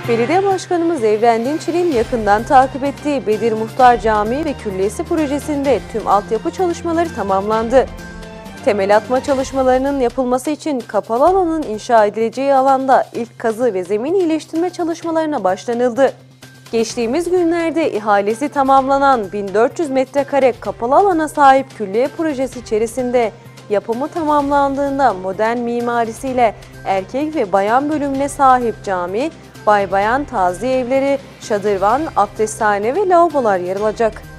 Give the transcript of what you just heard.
Belediye Başkanımız Evren Dinçer'in yakından takip ettiği Bedir Muhtar Camii ve Külliyesi projesinde tüm altyapı çalışmaları tamamlandı. Temel atma çalışmalarının yapılması için kapalı alanın inşa edileceği alanda ilk kazı ve zemin iyileştirme çalışmalarına başlanıldı. Geçtiğimiz günlerde ihalesi tamamlanan 1400 metrekare kapalı alana sahip külliye projesi içerisinde yapımı tamamlandığında modern mimarisiyle erkek ve bayan bölümüne sahip cami, bay bayan taziye evleri, şadırvan, abdesthane ve lavabolar yer alacak.